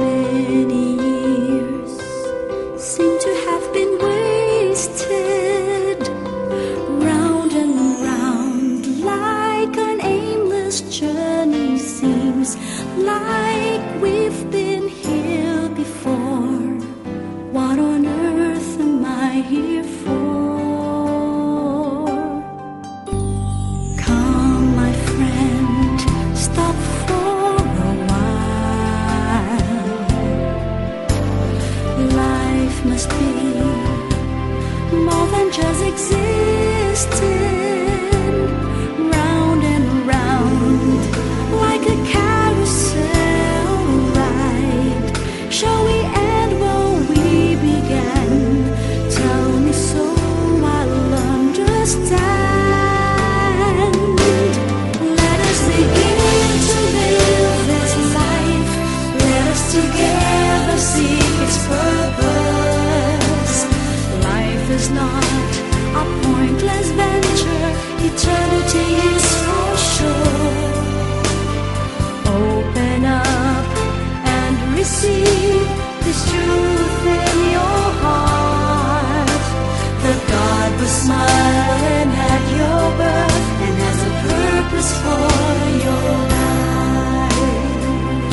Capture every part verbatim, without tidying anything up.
Many years seem to have been wasted, round and round like an aimless journey. Seems like we've been here before. What on earth am I here for? Come, my friend, stop for a while. Life must be more than just existing, round and round like a carousel ride. Shall we end where we began? Tell me so I'll understand. Let us begin to live this life. Let us together seek its purpose. Life is not a pointless venture. Eternity is for sure. Open up and receive this truth in your heart. That God was smiling at your birth and has a purpose for your life.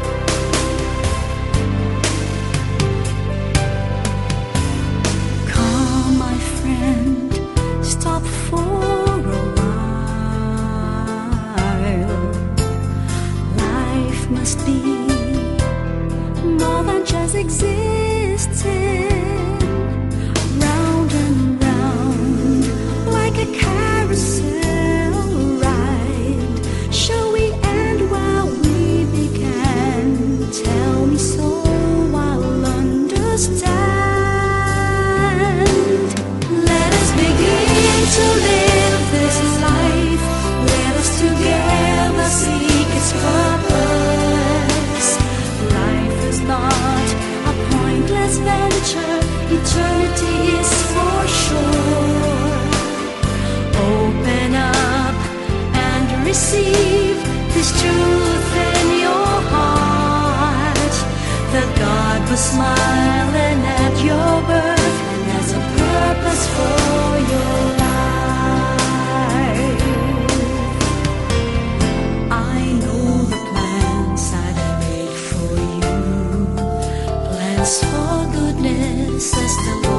Come, my friend, stop for a while. Life must be more than just existing, round and round like a carousel ride. Shall we end where we began? Tell me so I'll understand. Let us begin to live this life. Let us together seek its purpose. Life is not a pointless venture. Eternity is for sure. Open up and receive this truth in your heart. That God was smiling at your birth and has a purpose for your life. I know the plans I've made for you, plans for goodness, says the Lord.